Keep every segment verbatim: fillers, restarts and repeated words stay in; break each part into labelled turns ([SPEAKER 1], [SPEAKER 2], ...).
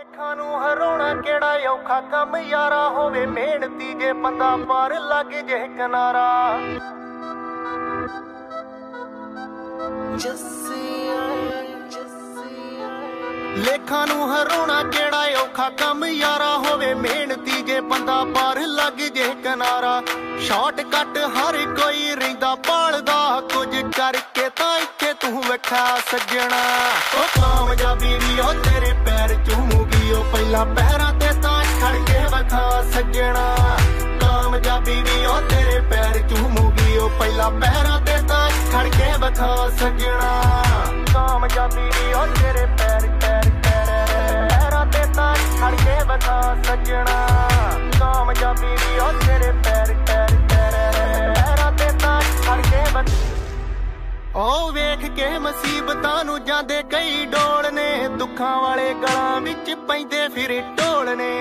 [SPEAKER 1] ਲੇਖਾਂ ਨੂੰ ਹਰਾਉਣਾ ਕਿਹੜਾ ਔਖਾ ਕੰਮ ਯਾਰਾ ਹੋਵੇ ਮਿਹਨਤੀ ਜੇ ਬੰਦਾ ਪਾਰ ਲੱਗ ਜੇ ਕਿਨਾਰਾ ਲੇਖਾਂ ਨੂੰ ਹਰਾਉਣਾ ਕਿਹੜਾ ਔਖਾ ਕੰਮ ਯਾਰਾ ਹੋਵੇ ਮਿਹਨਤੀ ਜੇ ਬੰਦਾ ਪਾਰ ਲੱਗ ਜੇ ਕਿਨਾਰਾ ਸ਼ਾਰਟਕਟ ਹਰ ਕੋਈ ਰਹਿੰਦਾ ਭਾਲਦਾ ਕੁਝ ਕਰਕੇ ਤਾਂ ਇੱਥੇ ਤੂੰ ਵੇਖਾ ਸੱਜਣਾ ਉਹ ਕਾਮਯਾਬੀ ਵੀ ਉਹ ਤੇਰੇ ਪੈਰ ਚੂਮੂਗੀ ਉਹ ਪਹਿਲਾਂ ਪੈਰਾਂ ਤੇ ਤਾਂ ਖੜ ਕੇ ਵਿਖਾ ਸੱਜਣਾ ਕਾਮਯਾਬੀ ਵੀ ਉਹ ਤੇਰੇ ਪੈਰ ਚੂਮੂਗੀ ਉਹ ਪਹਿਲਾਂ ਪੈਰਾਂ ਤੇ ਤਾਂ ਖੜ ਕੇ ਵਿਖਾ ਸੱਜਣਾ ਕਾਮਯਾਬੀ ਵੀ ਉਹ ਤੇਰੇ ਪੈਰ ਪੈਰ ਪੈਰਾਂ ਤੇ ਤਾਂ ਖੜ ਕੇ ਵਿਖਾ ਸੱਜਣਾ ਕਾਮਯਾਬੀ ਵੀ ਉਹ ਤੇਰੇ ਪੈਰ ਪੈਰ ਪੈਰਾਂ ਤੇ ਤਾਂ ਖੜ ਕੇ ਵਿਖਾ ਉਹ ਵੇਖ ਕੇ ਮੁਸੀਬਤਾਂ ਨੂੰ ਜਾਂਦੇ ਕਈ ਡੋਲ ਨੇ ਦੁੱਖਾਂ ਵਾਲੇ ਗਲਾਂ ਵਿੱਚ ਪੈਂਦੇ ਫਿਰ ਢੋਲ ਨੇ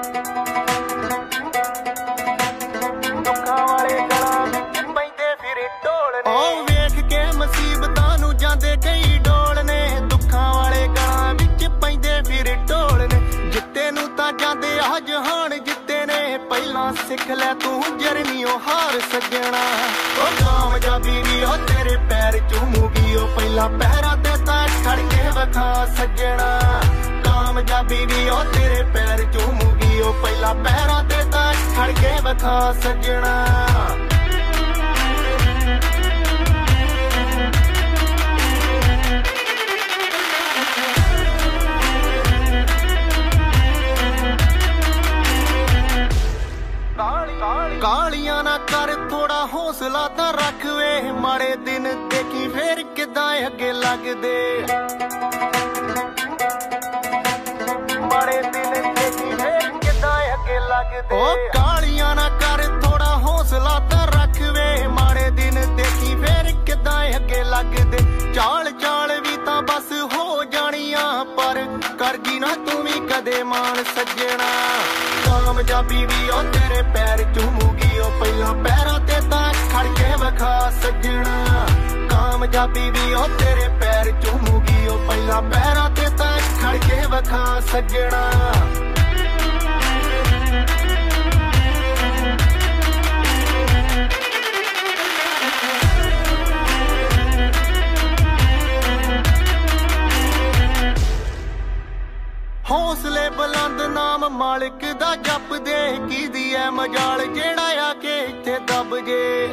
[SPEAKER 1] ਦੁੱਖਾਂ ਵਾਲੇ ਗਲਾਂ ਵਿੱਚ ਪੈਂਦੇ ਫਿਰ ਢੋਲ ਨੇ ਉਹ ਵੇਖ ਕੇ ਮੁਸੀਬਤਾਂ ਨੂੰ ਜਾਂਦੇ ਕਈ ਡੋਲ ਨੇ ਦੁੱਖਾਂ ਵਾਲੇ ਗਲਾਂ ਵਿੱਚ ਪੈਂਦੇ ਫਿਰ ਢੋਲ ਨੇ ਜਿੱਤੇ ਨੂੰ ਤਾਂ ਜਾਂਦੇ ਆ ਜਹਾਨ ਜਿੱਤੇ ਨੇ ਪਹਿਲਾਂ ਸਿੱਖ ਲੈ ਤੂੰ ਜਰਨੀਓ ਹਾਰ ਸੱਜਣਾ ਉਹ ਕਾਮਯਾਬੀ ਵੀ ਉਹ ਤੇਰੇ ਪੈਰ ਚੂਮੂਗੀ ਉਹ ਪਹਿਲਾਂ ਪੈਰਾਂ ਤੇ ਤਾਂ ਖੜ ਕੇ ਵਿਖਾ ਸੱਜਣਾ ਕਾਮਯਾਬੀ ਵੀ ਉਹ ਤੇਰੇ ਪੈਰ ਚੂਮੂਗੀ ਉਹ ਪਹਿਲਾਂ ਪੈਰਾਂ ਤੇ ਤਾਂ ਖੜ ਕੇ ਵਿਖਾ ਸੱਜਣਾ ਕਾਲੀਆਂ ਨਾ ਕਰ ਥੋੜਾ ਹੌਸਲਾ ਤਾਂ ਰੱਖ ਵੇ ਮਾੜੇ ਦਿਨ ਦੇਖੀ ਫੇਰ ਕਿੱਦਾਂ ਅੱਗੇ ਲੱਗਦੇ ਮਾੜੇ ਦਿਨ ਦੇਖੀ ਫੇਰ ਕਿੱਦਾਂ ਅੱਗੇ ਲੱਗਦੇ ਉਹ ਕਾਲੀਆਂ ਨਾ ਕਰ ਥੋੜਾ ਹੌਸਲਾ ਤਾਂ ਰੱਖ ਵੇ ਮਾੜੇ ਦਿਨ ਦੇਖੀ ਫੇਰ ਕਿੱਦਾਂ ਅੱਗੇ ਲੱਗਦੇ ਚਾਲ ਚਾਲ ਵੀ ਤਾਂ ਬਸ ਹੋ ਜਾਣੀਆਂ ਪਰ ਕਰਗੀ ਨਾ ਤੂੰ ਵੀ ਕਦੇ ਮਾਣ ਸੱਜਣਾ ਕਾਮਯਾਬੀ ਵੀ ਉਹ ਤੇਰੇ ਪੈਰ ਚੂਮੂਗੀ ਉਹ ਪਹਿਲਾਂ ਪੈਰਾਂ ਤੇ ਤਾਂ ਖੜ ਕੇ ਵਿਖਾ ਸੱਜਣਾ ਕਾਮਯਾਬੀ ਵੀ ਉਹ ਤੇਰੇ ਪੈਰ ਚੂਮੂਗੀ ਉਹ ਪਹਿਲਾਂ ਪੈਰਾਂ ਤੇ ਤਾਂ ਖੜ ਕੇ ਵਿਖਾ ਸੱਜਣਾ ਹੌਸਲੇ ਬੁਲੰਦ ਨਾਮ ਮਾਲਕ ਦਾ ਜਪਦੇ ਕੀਦੀ ਐ ਮਜਾਲ ਜਿਹੜਾ ਆ ਕੇ ਇੱਥੇ ਦੱਬ ਜੇ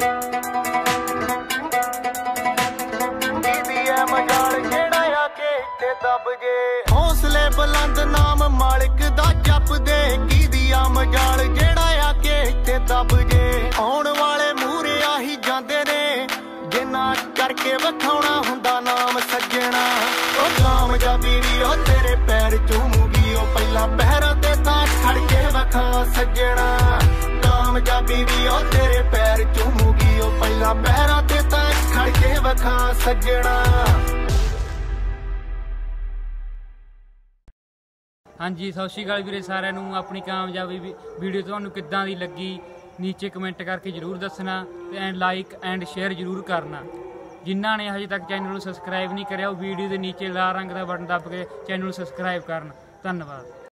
[SPEAKER 1] ਕੀਦੀ ਐ ਮਜਾਲ ਜਿਹੜਾ ਆ ਕੇ ਇੱਥੇ ਦੱਬ ਜੇ ਹੌਸਲੇ ਬੁਲੰਦ ਨਾਮ ਮਾਲਕ ਦਾ ਜਪਦੇ ਕੀਦੀ ਆ ਮਜਾਲ ਜਿਹੜਾ ਆ ਕੇ ਇੱਥੇ ਦੱਬ ਜੇ ਆਉਣ ਵਾਲੇ ਮੂਹਰੇ ਆਹੀ ਜਾਂਦੇ ਨੇ ਜਿੰਨਾ ਕਰਕੇ ਵਿਖਾਉਣਾ ਹੁੰਦਾ ਨਾਮ ਸੱਜਣਾ ਉਹ ਕਾਮਯਾਬੀ ਵੀ ਉਹ ਤੇਰੇ ਪੈਰ ਚੂਮੂਗੀ ਉਹ ਪਹਿਲਾਂ ਪੈਰਾਂ ਤੇ ਤਾਂ ਖੜ ਕੇ ਵਿਖਾ ਸੱਜਣਾ ਕਾਮਯਾਬੀ ਵੀ ਉਹ ਤੇਰੇ ਪੈਰ ਚੂਮੂਗੀ ਉਹ ਪਹਿਲਾਂ ਪੈਰਾਂ ਤੇ ਤਾਂ ਖੜ ਕੇ ਵਿਖਾ ਸੱਜਣਾ
[SPEAKER 2] ਹਾਂਜੀ ਸਤਿ ਸ਼੍ਰੀ ਅਕਾਲ ਵੀਰੇ ਸਾਰਿਆਂ ਨੂੰ ਆਪਣੀ ਕਾਮਯਾਬੀ ਵੀਡੀਓ ਤੁਹਾਨੂੰ ਕਿੱਦਾਂ ਦੀ ਲੱਗੀ ਨੀਚੇ ਕਮੈਂਟ ਕਰਕੇ ਜ਼ਰੂਰ ਦੱਸਣਾ ਤੇ ਐਂਡ ਲਾਈਕ ਐਂਡ ਸ਼ੇਅਰ ਜ਼ਰੂਰ ਕਰਨਾ ਜਿਨ੍ਹਾਂ ਨੇ ਹਜੇ ਤੱਕ ਚੈਨਲ ਨੂੰ ਸਬਸਕ੍ਰਾਈਬ ਨਹੀਂ ਕਰਿਆ ਉਹ ਵੀਡੀਓ ਦੇ ਨੀਚੇ ਲਾਲ ਰੰਗ ਦਾ ਬਟਨ ਦੱਬ ਕੇ ਚੈਨਲ ਨੂੰ ਸਬਸਕ੍ਰਾਈਬ ਕਰਨ ਧੰਨਵਾਦ।